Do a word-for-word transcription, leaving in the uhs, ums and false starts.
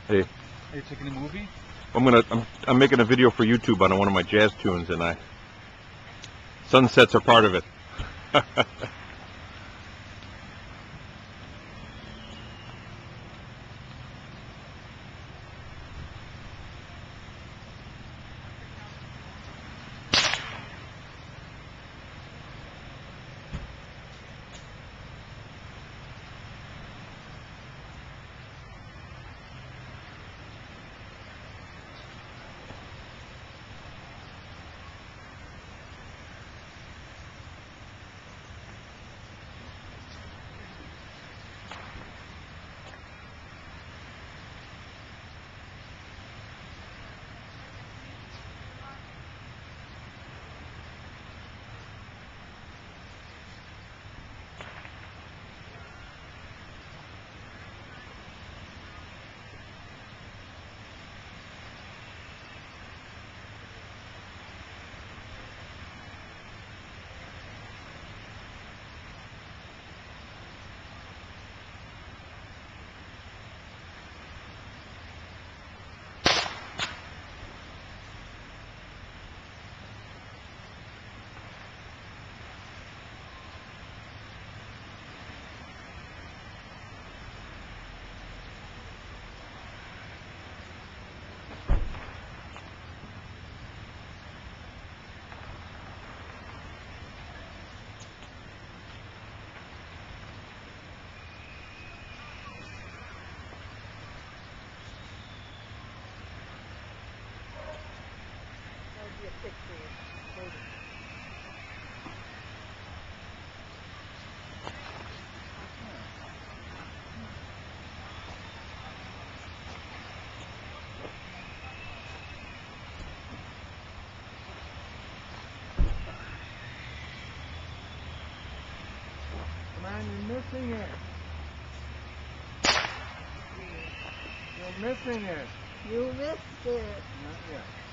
Hey. Are you taking a movie? I'm gonna. I'm, I'm making a video for YouTube on one of my jazz tunes, and I. Sunsets are part of it. Be a picture later. Come on, you're missing it. You're missing it. You missed it. Not yet.